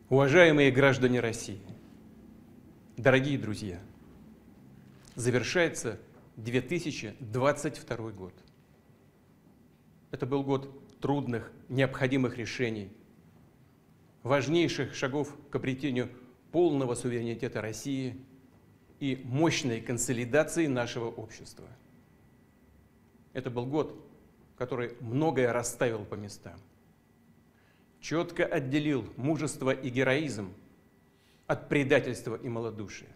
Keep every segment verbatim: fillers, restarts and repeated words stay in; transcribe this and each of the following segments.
Уважаемые граждане России, дорогие друзья, завершается две тысячи двадцать второй год. Это был год трудных, необходимых решений, важнейших шагов к обретению полного суверенитета России и мощной консолидации нашего общества. Это был год, который многое расставил по местам, четко отделил мужество и героизм от предательства и малодушия,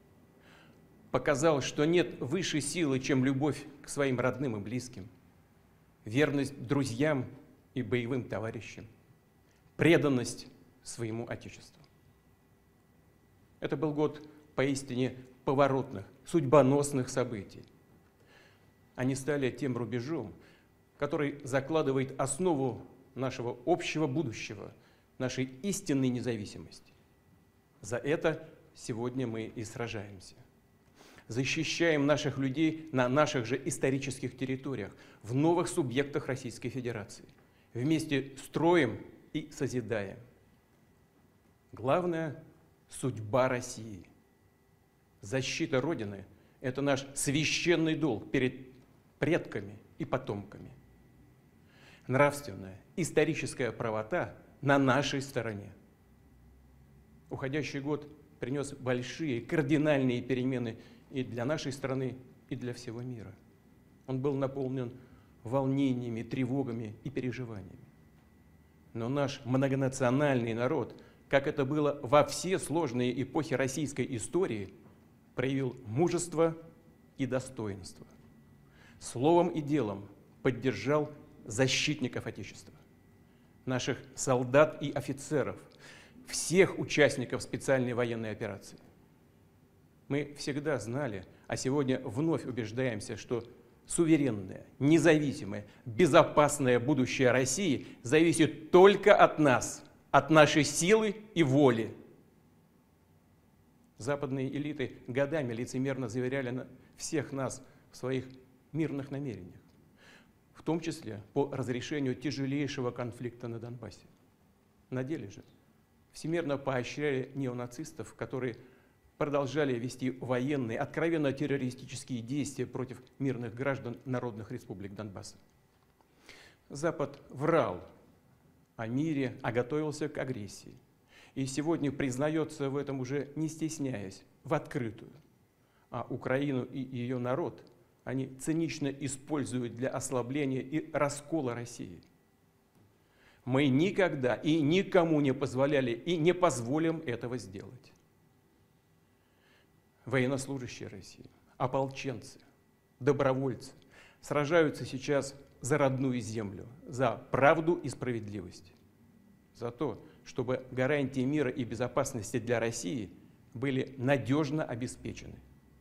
показал, что нет высшей силы, чем любовь к своим родным и близким, верность друзьям и боевым товарищам, преданность своему Отечеству. Это был год поистине поворотных, судьбоносных событий. Они стали тем рубежом, который закладывает основу нашего общего будущего, нашей истинной независимости. За это сегодня мы и сражаемся. Защищаем наших людей на наших же исторических территориях, в новых субъектах Российской Федерации. Вместе строим и созидаем. Главное – судьба России. Защита Родины – это наш священный долг перед предками и потомками. Нравственная, историческая правота на нашей стороне. Уходящий год принес большие, кардинальные перемены и для нашей страны, и для всего мира. Он был наполнен волнениями, тревогами и переживаниями. Но наш многонациональный народ, как это было во все сложные эпохи российской истории, проявил мужество и достоинство. Словом и делом поддержал защитников Отечества, наших солдат и офицеров, всех участников специальной военной операции. Мы всегда знали, а сегодня вновь убеждаемся, что суверенное, независимое, безопасное будущее России зависит только от нас, от нашей силы и воли. Западные элиты годами лицемерно заверяли всех нас в своих мирных намерениях, в том числе по разрешению тяжелейшего конфликта на Донбассе. На деле же всемирно поощряли неонацистов, которые продолжали вести военные, откровенно террористические действия против мирных граждан народных республик Донбасса. Запад врал о мире, а готовился к агрессии. И сегодня признается в этом уже не стесняясь, в открытую. А Украину и ее народ они цинично используют для ослабления и раскола России. Мы никогда и никому не позволяли и не позволим этого сделать. Военнослужащие России, ополченцы, добровольцы сражаются сейчас за родную землю, за правду и справедливость, за то, чтобы гарантии мира и безопасности для России были надежно обеспечены.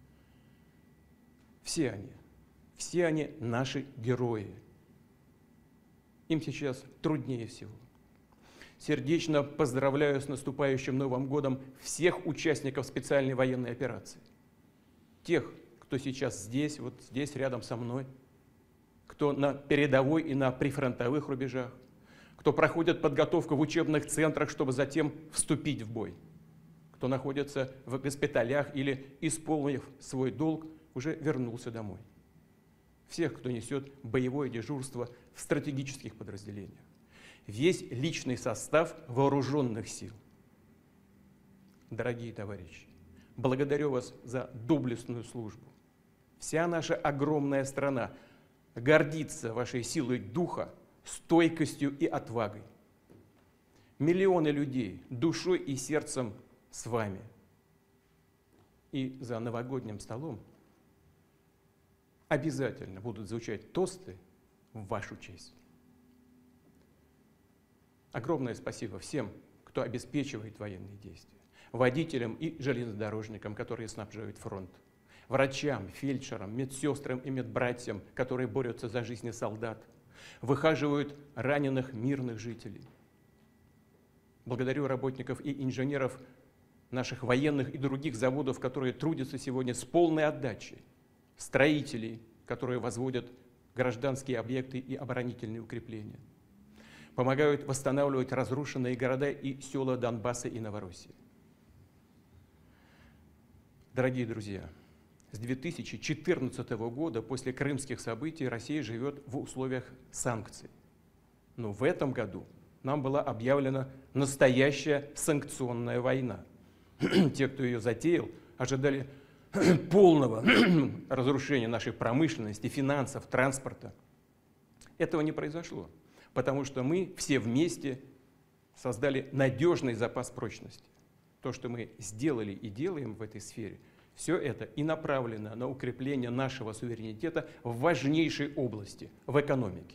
Все они, все они наши герои. Им сейчас труднее всего. Сердечно поздравляю с наступающим Новым годом всех участников специальной военной операции. Тех, кто сейчас здесь, вот здесь рядом со мной, кто на передовой и на прифронтовых рубежах, кто проходит подготовку в учебных центрах, чтобы затем вступить в бой, кто находится в госпиталях или, исполнив свой долг, уже вернулся домой. Всех, кто несет боевое дежурство в стратегических подразделениях. Весь личный состав вооруженных сил. Дорогие товарищи, благодарю вас за доблестную службу. Вся наша огромная страна гордится вашей силой духа, стойкостью и отвагой. Миллионы людей душой и сердцем с вами. И за новогодним столом обязательно будут звучать тосты в вашу честь. Огромное спасибо всем, кто обеспечивает военные действия, водителям и железнодорожникам, которые снабжают фронт, врачам, фельдшерам, медсестрам и медбратьям, которые борются за жизни солдат, выхаживают раненых мирных жителей. Благодарю работников и инженеров наших военных и других заводов, которые трудятся сегодня с полной отдачей, строителей, которые возводят гражданские объекты и оборонительные укрепления. помогают восстанавливать разрушенные города и села Донбасса и Новороссии. Дорогие друзья, с две тысячи четырнадцатого года, после крымских событий, Россия живет в условиях санкций. Но в этом году нам была объявлена настоящая санкционная война. Те, кто ее затеял, ожидали полного разрушения нашей промышленности, финансов, транспорта. Этого не произошло, потому что мы все вместе создали надежный запас прочности. То, что мы сделали и делаем в этой сфере, все это и направлено на укрепление нашего суверенитета в важнейшей области, в экономике.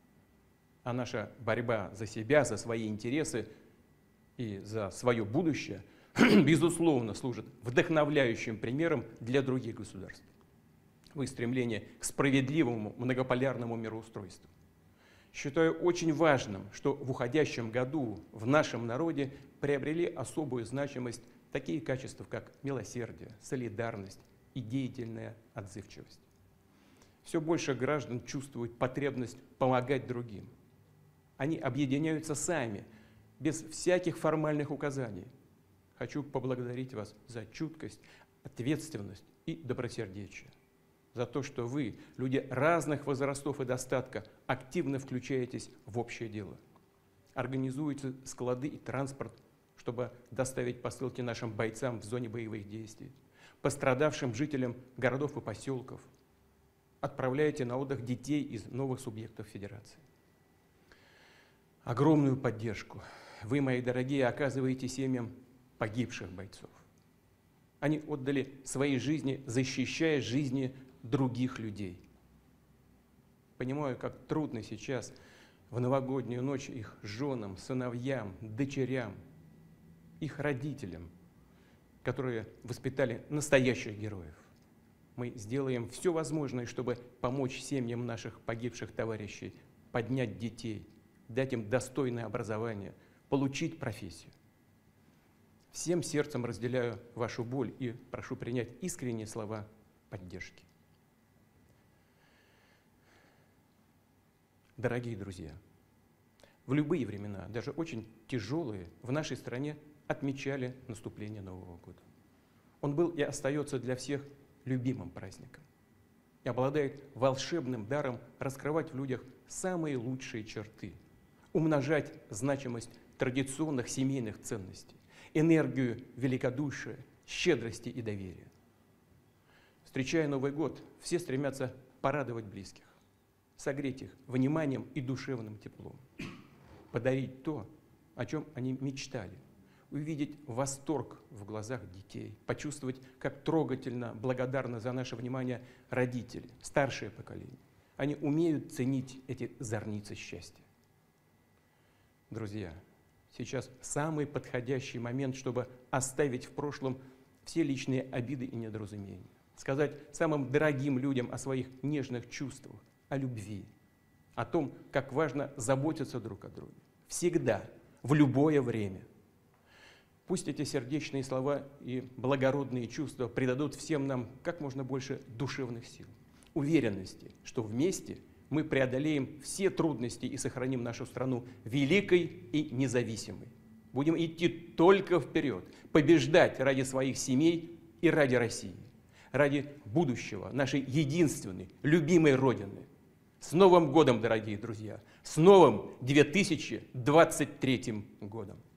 А наша борьба за себя, за свои интересы и за свое будущее, безусловно, служит вдохновляющим примером для других государств в их стремлении к справедливому многополярному мироустройству. Считаю очень важным, что в уходящем году в нашем народе приобрели особую значимость такие качества, как милосердие, солидарность и деятельная отзывчивость. Все больше граждан чувствуют потребность помогать другим. Они объединяются сами, без всяких формальных указаний. Хочу поблагодарить вас за чуткость, ответственность и добросердечие. За то, что вы, люди разных возрастов и достатка, активно включаетесь в общее дело. Организуете склады и транспорт, чтобы доставить посылки нашим бойцам в зоне боевых действий, пострадавшим жителям городов и поселков. Отправляете на отдых детей из новых субъектов Федерации. Огромную поддержку вы, мои дорогие, оказываете семьям погибших бойцов. Они отдали свои жизни, защищая жизни других людей. Понимаю, как трудно сейчас в новогоднюю ночь их женам, сыновьям, дочерям, их родителям, которые воспитали настоящих героев. Мы сделаем все возможное, чтобы помочь семьям наших погибших товарищей поднять детей, дать им достойное образование, получить профессию. Всем сердцем разделяю вашу боль и прошу принять искренние слова поддержки. Дорогие друзья, в любые времена, даже очень тяжелые, в нашей стране отмечали наступление Нового года. Он был и остается для всех любимым праздником и обладает волшебным даром раскрывать в людях самые лучшие черты, умножать значимость традиционных семейных ценностей, энергию великодушия, щедрости и доверия. Встречая Новый год, все стремятся порадовать близких, согреть их вниманием и душевным теплом, подарить то, о чем они мечтали, увидеть восторг в глазах детей, почувствовать, как трогательно, благодарны за наше внимание родители, старшее поколение. Они умеют ценить эти зорницы счастья. Друзья, сейчас самый подходящий момент, чтобы оставить в прошлом все личные обиды и недоразумения, сказать самым дорогим людям о своих нежных чувствах, о любви, о том, как важно заботиться друг о друге. Всегда, в любое время. Пусть эти сердечные слова и благородные чувства придадут всем нам как можно больше душевных сил, уверенности, что вместе мы преодолеем все трудности и сохраним нашу страну великой и независимой. Будем идти только вперед, побеждать ради своих семей и ради России, ради будущего нашей единственной, любимой Родины. С Новым годом, дорогие друзья! С новым две тысячи двадцать третьим годом!